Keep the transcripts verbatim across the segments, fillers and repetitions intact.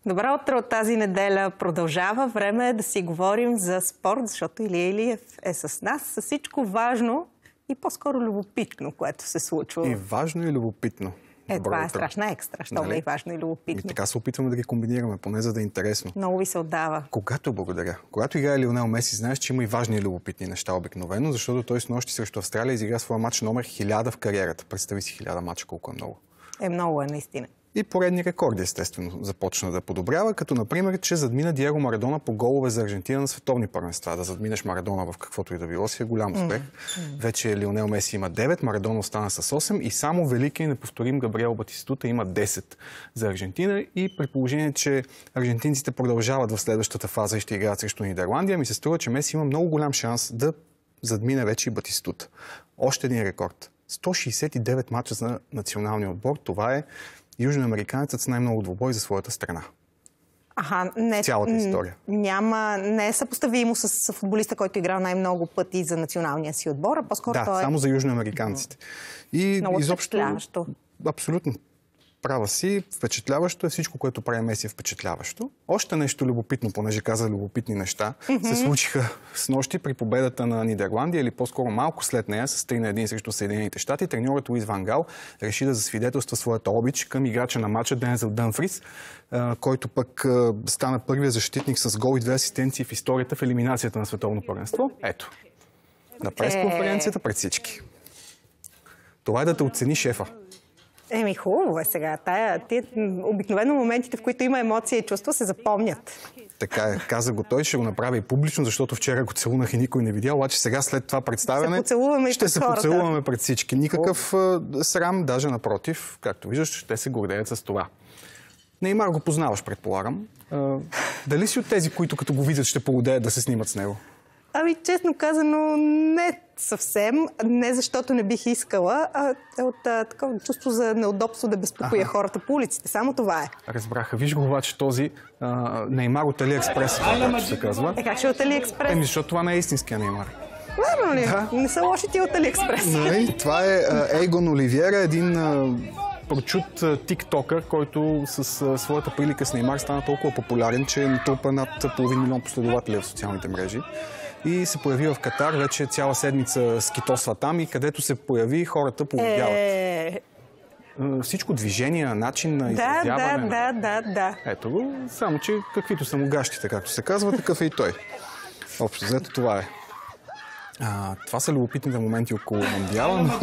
Добро утро от тази неделя продължава. Време е да си говорим за спорт, защото Илия Илиев е с нас. С всичко важно и по-скоро любопитно, което се случва. И важно и любопитно. Е, Добро това е утро. страшна екстра, що нали? Е важно и любопитно. И така се опитваме да ги комбинираме, поне за да е интересно. Много ви се отдава. Когато благодаря. Когато играе Лионел Меси, знаеш, че има и важни и любопитни неща обикновено, защото той с нощи срещу Австралия изигра своя матч номер хиляда в кариерата. Представи си хиляда матча, колко е много. Е, много е, наистина. И поредни рекорди, естествено, започна да подобрява, като например, че задмина Диего Марадона по голове за Аржентина на световни първенства. Да задминеш Марадона в каквото и да било си е голям успех. Mm. Вече Лионел Меси има девет, Марадона остана с осем и само велики и неповторим Габриел Батистута има десет за Аржентина. И при положение, че аржентинците продължават в следващата фаза и ще играят срещу Нидерландия, ми се струва, че Меси има много голям шанс да задмине вече и Батистута. Още един рекорд. сто шейсет и девет мача за националния отбор. Това е южноамериканецът с най-много двубой за своята страна. Аха, не, цялата история. Няма, не е съпоставимо с футболиста, който играл най-много пъти за националния си отбор, а по-скоро да, той е... само за южноамериканците. И много изобщо, впечатляващо. Абсолютно права си. Впечатляващо е всичко, което прави Меси е впечатляващо. Още нещо любопитно, понеже каза любопитни неща, mm-hmm. се случиха с нощи при победата на Нидерландия, или по-скоро малко след нея, с три на един срещу Съединените щати. Треньорът Луис Ван Гал реши да засвидетелства своята обич към играча на матча Дензел Дъмфрис, който пък стана първият защитник с гол и две асистенции в историята в елиминацията на световно първенство. Ето. На пресконференцията пред всички. Това е да те оцени шефа. Еми, хубаво е сега. Тая, тия, обикновено моментите, в които има емоция и чувства, се запомнят. Така е. Каза го той, ще го направи и публично, защото вчера го целунах и никой не видя, обаче сега след това представяне се ще се хората. поцелуваме пред всички. Никакъв О. срам, даже напротив, както виждаш, ще се гордеят с това. Неймар го познаваш, предполагам. А, дали си от тези, които като го видят ще полудеят да се снимат с него? Ами, честно казано, не съвсем. Не защото не бих искала, а от а, такова чувство за неудобство да безпокоя ага. хората по улиците. Само това е. Разбраха. Виж го обаче този а, Неймар от Алиекспрес, както се казва. Е, как ще от Алиекспрес? Еми, защото това не е истинския Неймар. Вярно ли? Да. Не са лоши ти от Алиекспрес. Не, това е а, Ейгон Оливиера, един а, прочут а, тиктокър, който с а, своята прилика с Неймар стана толкова популярен, че натрупа над половин милион последователи в социалните мрежи. И се появи в Катар, вече цяла седмица скитосва там и където се появи, хората полудяват. Е... Всичко движение, начин на изразяване. Да, да, да, да. Ето го, само че каквито са му гащите, както се казва, такъв е и той. Общо взето това е. А, това са любопитните моменти около Мондиала. Но...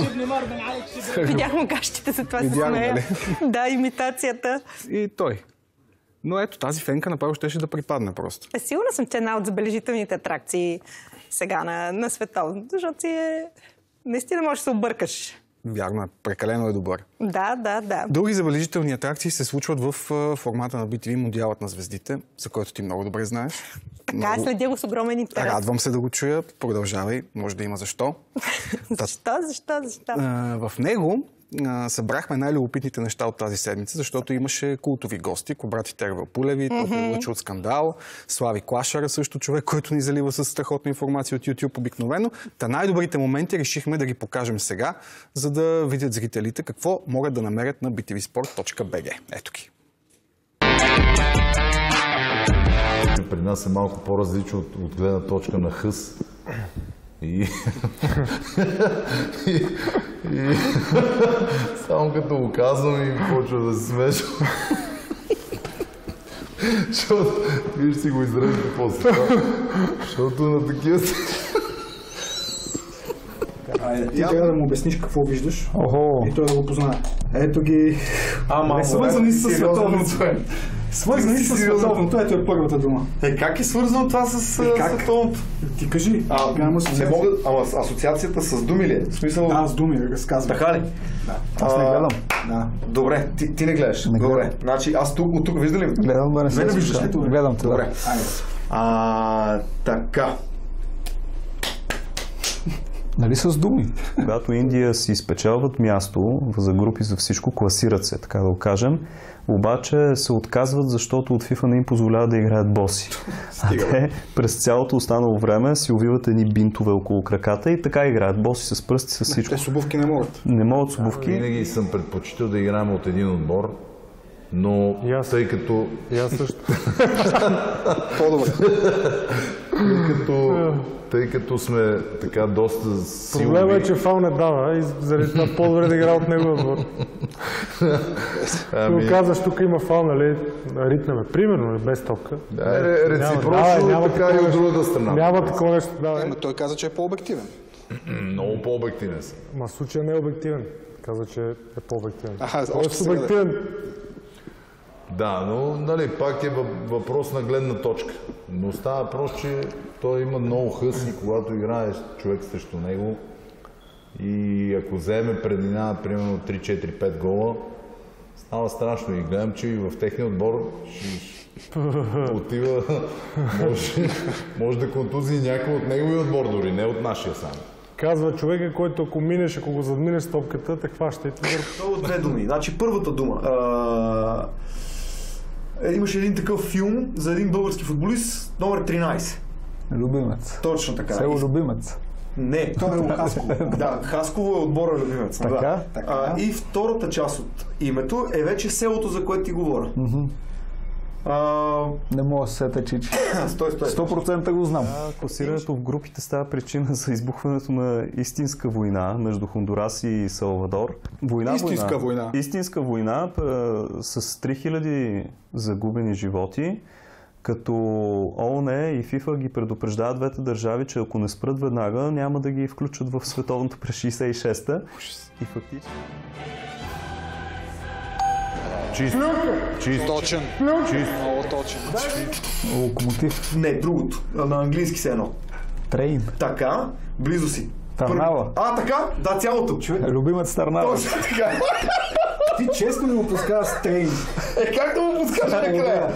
Видяхме гащите, за това се смея. Да, имитацията. И той. Но ето, тази фенка направо щеше да припадне просто. Е, сигурна съм, че една от забележителните атракции сега на, на световното, защото си е... Наистина можеш да се объркаш. Вярно е, прекалено е добър. Да, да, да. Други забележителни атракции се случват в формата на би ти ви Мондиалът на звездите, за който ти много добре знаеш. Така, много... следя го с огромен интерес. Радвам се да го чуя. Продължавай. Може да има защо. Защо, защо, защо? В него събрахме най-любопитните неща от тази седмица, защото имаше култови гости, кобрати Тервел Пулеви, mm-hmm. Лъчо от Скандал, Слави Клашара, също човек, който ни залива с страхотна информация от YouTube обикновено. Та най-добрите моменти решихме да ги покажем сега, за да видят зрителите какво могат да намерят на би ти ви спорт точка би джи. Ето ги. При нас е малко по-различно от, от гледна точка на хъс. И... и... и... Само като го казвам и почва да се смешва. Защото... Виж си го изрежда после това. Защото на такива... Айде, ти трябва да му обясниш какво виждаш. Охо. И той да го познае. Ето ги... Ама, свързани с световното. Свързани с световното. Ето е първата дума. Е, как е свързано това с световното? Ти кажи. А, не мога... Ама асоциацията с думи ли е? В смисъл... Да, с думи, разказвам. Така ли? Да. Аз не гледам. Да. Добре, ти, ти не гледаш. Не Добре. Значи аз тук, от тук вижда ли? Гледам, да не се. Не виждаш ли? Гледам. Добре. А, така. Нали с думи? Когато Индия си спечелват място за групи за всичко, класират се, така да го кажем, обаче се отказват, защото от FIFA не им позволява да играят боси. А те през цялото останало време си увиват едни бинтове около краката и така играят боси с пръсти, с всичко. Те с обувки не могат. Не могат с обувки. Винаги съм предпочитал да играем от един отбор Но тъй като... И аз също. По-добре. Тъй като, тъй като сме така доста силови... Проблема е, че фал не дава и заради това по-добре да игра от него отбор. Ами... Казваш, тук има фал, нали, ритнаме, примерно, без топка. Да, реципрочно, така и от другата страна. Няма такова нещо, да. Ема той каза, че е по-обективен. Много по-обективен съм. Ма случая не е обективен. Каза, че е по-обективен. Аха, още сега обективен. Да, но нали, пак е въпрос на гледна точка. Но става просто, че той има много хъс и когато играеш човек срещу него и ако вземе преднина, примерно три четири пет гола, става страшно. И гледам, че и в техния отбор ще отива, може, може да контузи някой от неговия отбор дори, не от нашия сам. Казва човека, който ако минеш, ако го задминеш топката, те хваща и те върху. Много две думи. Значи първата дума. А... Имаше един такъв филм за един български футболист, номер тринайсет. Любимец. Точно така. Село Любимец. Не, той е Хасково. Да, Хасково е отбора Любимец. Така? Да. Така. А, и втората част от името е вече селото, за което ти говоря. Mm-hmm. А... Не мога да се сета, Чичи. сто процента го знам. Да, класирането в групите става причина за избухването на истинска война между Хондурас и Салвадор. Война, Истинска война. война. Истинска война с три хиляди загубени животи, като ООН и ФИФА ги предупреждават двете държави, че ако не спрат веднага, няма да ги включат в световното през шейсет и шеста. И фактически... Чист. Чист. Точен. Чист. Много точен. Локомотив. Не, другото. На английски се едно. Трейн. Така, близо си. Търнава. А, така? Да, цялото. Любимец Търнава. Точно така. Ти честно не го пускава с Трейн. Е, как да му пускаш накрая?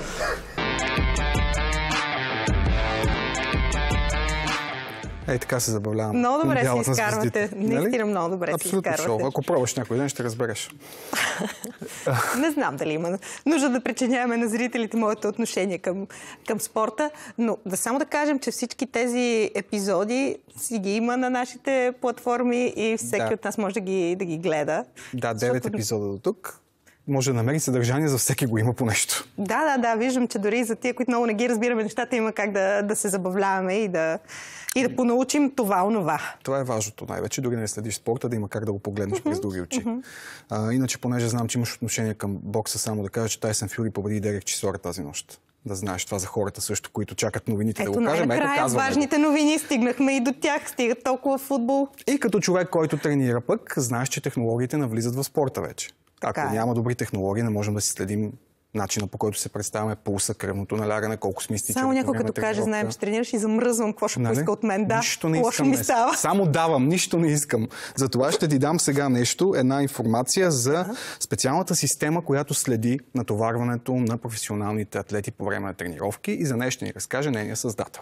Ей, така се забавлявам. Много добре си изкарвате. Наистина много добре си изкарвате. Абсолютно шоу. Ако пробваш някой ден, ще разбереш. Не знам дали има нужда да причиняваме на зрителите моето отношение към, към спорта, но да само да кажем, че всички тези епизоди си ги има на нашите платформи и всеки да. от нас може да ги, да ги гледа. Да, девет защото... епизода до тук. Може да намери съдържание, за всеки го има по нещо. Да, да, да. Виждам, че дори за тия, които много не ги разбираме нещата, има как да, да се забавляваме и да, и да понаучим това, онова. Това е важното най-вече. Дори не следиш спорта, да има как да го погледнеш през други очи. А, иначе, понеже знам, че имаш отношение към бокса, само да кажа, че Тайсън Фюри победи Дерек Чисора тази нощ. Да знаеш това за хората също, които чакат новините Ето, да го кажем. Ето, най-накрая важните новини стигнахме и до тях. Стигат толкова футбол. И като човек, който тренира пък, знаеш, че технологиите навлизат в спорта вече. Ако Така няма добри технологии, не можем да си следим начина, по който се представяме пулса, кръвното налягане, колко сме изтичали. Само някой като каже, знаем, че тренираш и замръзвам, какво ще нали? поиска от мен. Да, нищо не лошо искам. ми става. Само давам, нищо не искам. Затова ще ти дам сега нещо, една информация за специалната система, която следи натоварването на професионалните атлети по време на тренировки и за нея ще ни разкаже нейния създател.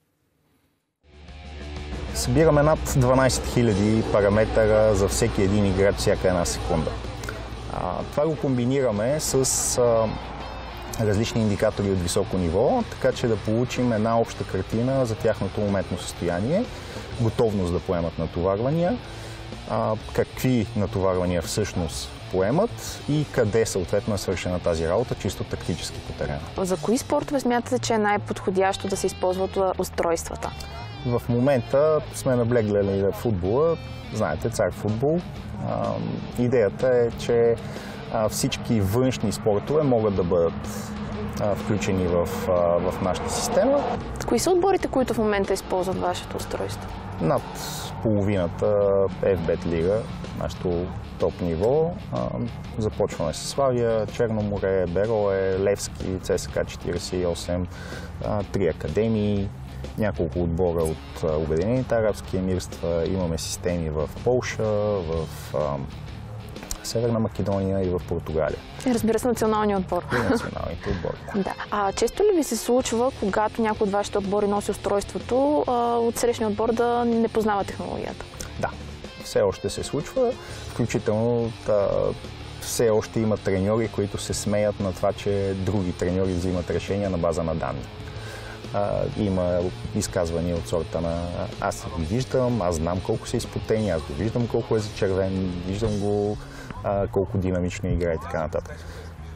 Събираме над дванайсет хиляди параметъра за всеки един играч всяка една секунда. А, това го комбинираме с а, различни индикатори от високо ниво, така че да получим една обща картина за тяхното моментно състояние, готовност да поемат натоварвания, а, какви натоварвания всъщност поемат и къде съответно е свършена тази работа, чисто тактически по терена. За кои спортове смятате, че е най-подходящо да се използват устройствата? В момента сме наблегнали на футбола. Знаете, цар футбол. А, идеята е, че а, всички външни спортове могат да бъдат а, включени в, а, в нашата система. Кои са отборите, които в момента използват вашето устройство? Над половината Еф Бет Лига, нашето топ ниво. А, започваме с Славия, Черно море, Берое, Левски, ЦСКА четирийсет и осем, а, три академии, няколко отбора от а, Обединените арабски емирства, имаме системи в Полша, в а, Северна Македония и в Португалия. И разбира се, националния отбор. И националните отбори. Да. А често ли ви се случва, когато някой от вашите отбори носи устройството, а, от срещния отбор да не познава технологията? Да, все още се случва, включително да, все още има треньори, които се смеят на това, че други треньори взимат решения на база на данни. Uh, има изказвания от сорта на аз го виждам, аз знам колко са изпотени, аз го виждам колко е зачервен, виждам го uh, колко динамично играе и така нататък.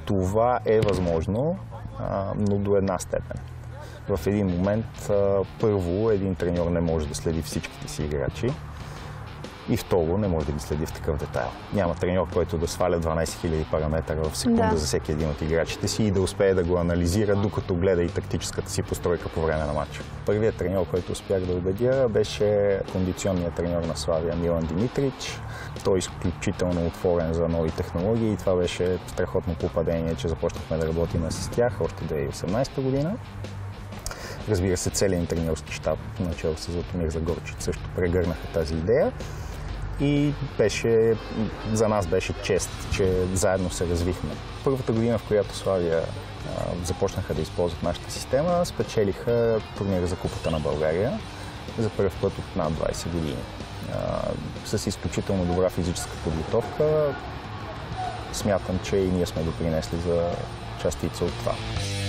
това е възможно, а, но до една степен. В един момент, а, първо, един треньор не може да следи всичките си играчи и второ, не може да ги следи в такъв детайл. Няма треньор, който да сваля дванайсет хиляди параметъра в секунда да. за всеки един от играчите си и да успее да го анализира, докато гледа и тактическата си постройка по време на матча. Първият треньор, който успях да убедя, беше кондиционният треньор на Славия Милан Димитрич. Той е изключително отворен за нови технологии и това беше страхотно попадение, че започнахме да работим с тях още две хиляди и осемнайсета година. Разбира се, целият треньорски щаб, начало с Златомир Загорчич, също прегърнаха тази идея. И беше, за нас беше чест, че заедно се развихме. Първата година, в която Славия а, започнаха да използват нашата система, спечелиха турнира за Купата на България за първи път от над двайсет години. А, с изключително добра физическа подготовка, смятам, че и ние сме допринесли за частица от това.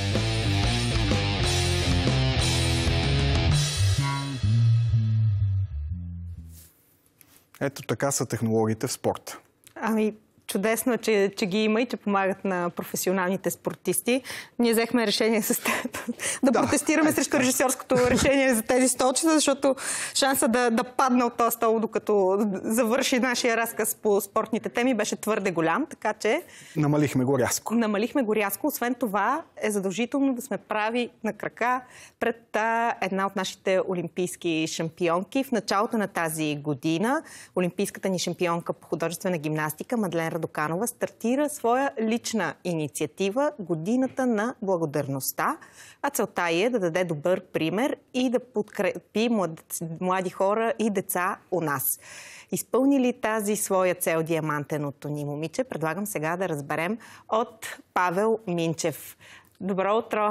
Ето така са технологиите в спорта. Ами, чудесно е, че, че ги има и че помагат на професионалните спортисти. Ние взехме решение с теб да, да протестираме срещу режисьорското решение за тези столчета, защото шанса да, да падне от този стол, докато завърши нашия разказ по спортните теми, беше твърде голям, така че... Намалихме го рязко. Намалихме го рязко. Освен това е задължително да сме прави на крака пред а, една от нашите олимпийски шампионки. В началото на тази година олимпийската ни шампионка по художествена гимнастика Мадлен Радоканова стартира своя лична инициатива Годината на благодарността, а целта е да даде добър пример и да подкрепи млади хора и деца у нас. Изпълни ли тази своя цел диамантеното ни момиче? Предлагам сега да разберем от Павел Минчев. Добро утро!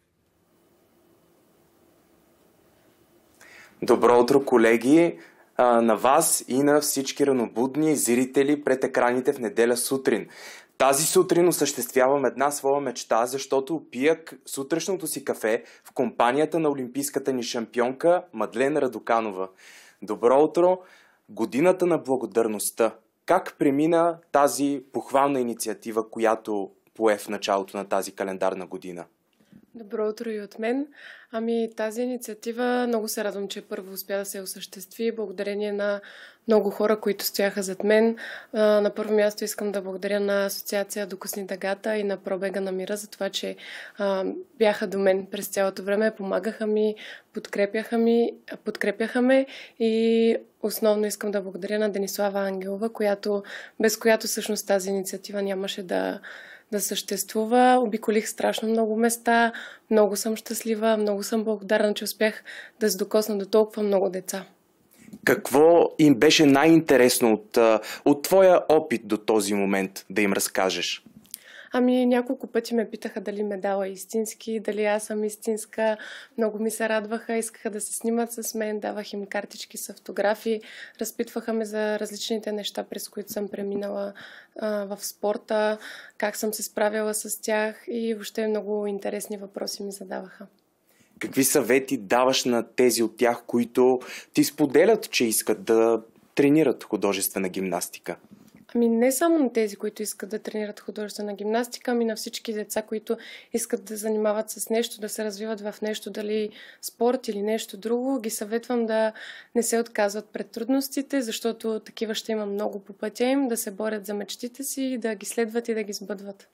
Добро утро, колеги! На вас и на всички ранобудни зрители пред екраните в неделя сутрин. Тази сутрин осъществявам една своя мечта, защото пия сутрешното си кафе в компанията на олимпийската ни шампионка Мадлен Радоканова. Добро утро! Годината на благодарността. Как премина тази похвална инициатива, която пое в началото на тази календарна година? Добро утро и от мен. Ами тази инициатива много се радвам, че първо успя да се осъществи. Благодарение на много хора, които стояха зад мен. На първо място искам да благодаря на Асоциация Докосни дъгата и на Пробега на мира за това, че а, бяха до мен през цялото време, помагаха ми, подкрепяха, ми, подкрепяха ме и основно искам да благодаря на Денислава Ангелова, която, без която всъщност тази инициатива нямаше да да съществува. Обиколих страшно много места, много съм щастлива, много съм благодарна, че успях да се докосна до толкова много деца. Какво им беше най-интересно от, от твоя опит до този момент да им разкажеш? Ами няколко пъти ме питаха дали медала е истински, дали аз съм истинска. Много ми се радваха, искаха да се снимат с мен, давах им картички с автографи, разпитваха ме за различните неща, през които съм преминала а, в спорта, как съм се справила с тях и въобще много интересни въпроси ми задаваха. Какви съвети даваш на тези от тях, които ти споделят, че искат да тренират художествена гимнастика? Ами не само на тези, които искат да тренират художествена гимнастика, ами на всички деца, които искат да занимават с нещо, да се развиват в нещо, дали спорт или нещо друго, ги съветвам да не се отказват пред трудностите, защото такива ще има много по пътя им, да се борят за мечтите си, да ги следват и да ги сбъдват.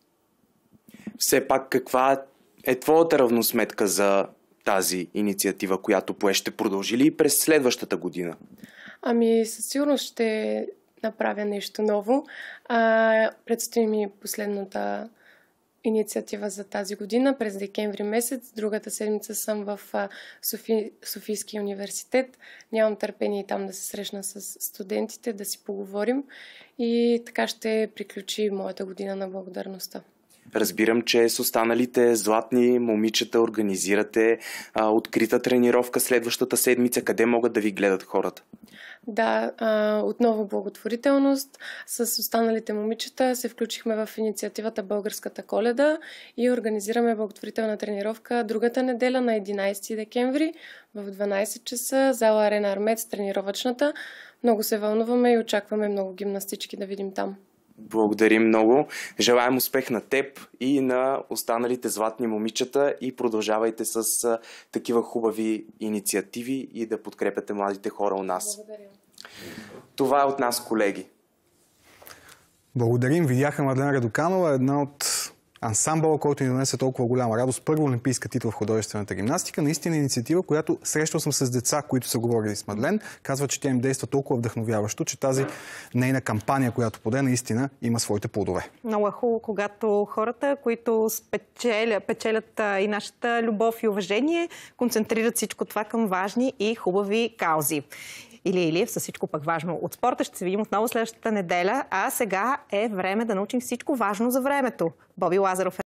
Все пак, каква е твоята равносметка за тази инициатива, която пое? Ще продължи ли и през следващата година? Ами със сигурност ще направя нещо ново. А, предстои ми последната инициатива за тази година през декември месец. Другата седмица съм в Софи... Софийския университет. Нямам търпение там да се срещна с студентите, да си поговорим и така ще приключи моята година на благодарността. Разбирам, че с останалите златни момичета организирате а, открита тренировка следващата седмица. Къде могат да ви гледат хората? Да, а, отново благотворителност. С останалите момичета се включихме в инициативата Българската Коледа и организираме благотворителна тренировка другата неделя на единайсети декември в дванайсет часа, зала Арена Армец, тренировъчната. Много се вълнуваме и очакваме много гимнастички да видим там. Благодарим много. Желаем успех на теб и на останалите златни момичета и продължавайте с а, такива хубави инициативи и да подкрепяте младите хора у нас. Благодаря. Това е от нас, колеги. Благодарим. Видяха Мадлена Радоканова, една от ансамбъла, който ни донесе толкова голяма радост. Първо олимпийска титла в художествената гимнастика. Наистина инициатива, която срещал съм с деца, които са говорили с Мадлен. Казва, че тя им действа толкова вдъхновяващо, че тази нейна кампания, която поде, наистина има своите плодове. Много е хубаво, когато хората, които спечелят, печелят а, и нашата любов и уважение, концентрират всичко това към важни и хубави каузи. Или Илиев, със всичко пък важно от спорта. Ще се видим отново следващата неделя, а сега е време да научим всичко важно за времето. Боби Лазаров